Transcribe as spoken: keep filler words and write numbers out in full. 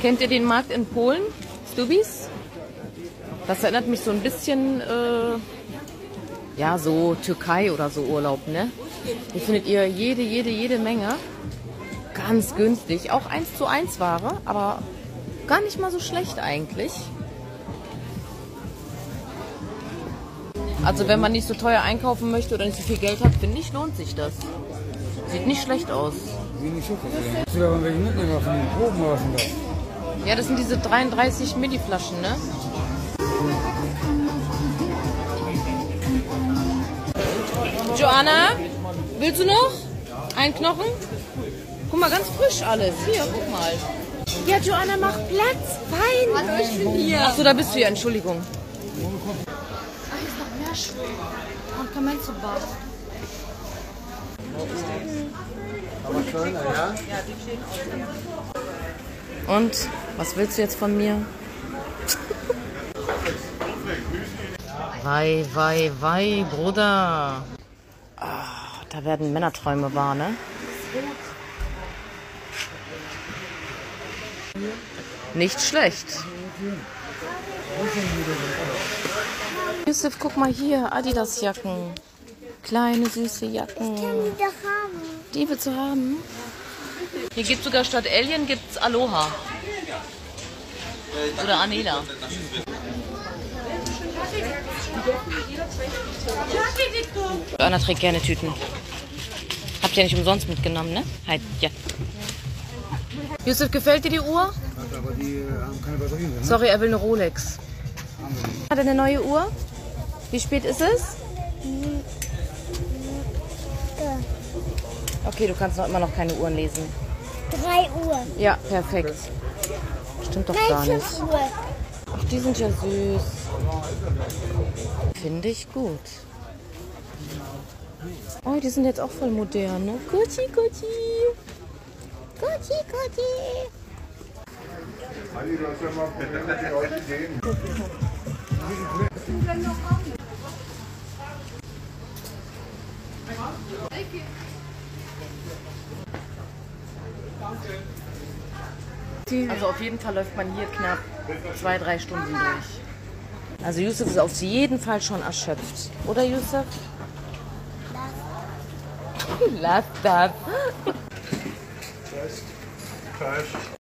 Kennt ihr den Markt in Polen? Stubis? Das erinnert mich so ein bisschen, äh, ja, so Türkei oder so Urlaub, ne? Hier findet ihr jede, jede, jede Menge. Ganz günstig. Auch eins zu eins Ware, aber gar nicht mal so schlecht eigentlich. Also wenn man nicht so teuer einkaufen möchte oder nicht so viel Geld hat, finde ich, lohnt sich das. Sieht nicht schlecht aus. Ja, das sind diese dreiunddreißig Milliflaschen, ne? Joanna, willst du noch? Ein Knochen? Guck mal, ganz frisch alles. Hier, guck mal. Ja, Joanna, mach Platz. Fein. Hallo, ich bin hier. Achso, da bist du ja, Entschuldigung. Ach, ist noch mehr schön. Komplimentzubar. Aber kleiner, ja? Und, was willst du jetzt von mir? Wei, wei, wei, Bruder. Ah, da werden Männerträume wahr, ne? Nicht schlecht. Yusuf, guck mal hier, Adidas-Jacken. Kleine, süße Jacken. Ich kann die doch haben. Die willst du haben? Hier gibt sogar statt Alien gibt's Aloha. Oder Anela. Einer trägt gerne Tüten. Habt ihr ja nicht umsonst mitgenommen, ne? Halt, ja. Yusuf, gefällt dir die Uhr? Aber die haben keine Batterien drin. Sorry, er will eine Rolex. Hat er eine neue Uhr? Wie spät ist es? Okay, du kannst noch immer noch keine Uhren lesen. drei Uhr. Ja, perfekt. Stimmt doch Nein, gar nicht. fünf Uhr. Ach, die sind ja süß. Finde ich gut. Oh, die sind jetzt auch voll modern, ne? Gucci, Gucci. Gucci, Gucci. Also auf jeden Fall läuft man hier knapp zwei, drei Stunden durch. Also Yusuf ist auf jeden Fall schon erschöpft. Oder Yusuf? Lass das.